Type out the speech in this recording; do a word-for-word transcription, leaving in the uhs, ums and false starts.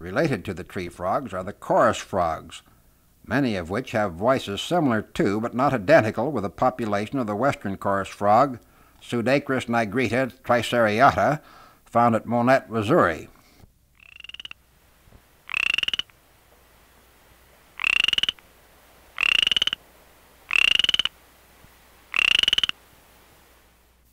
Related to the tree frogs are the chorus frogs, many of which have voices similar to but not identical with the population of the western chorus frog, Psuedocris Triseriata, found at Monette, Missouri.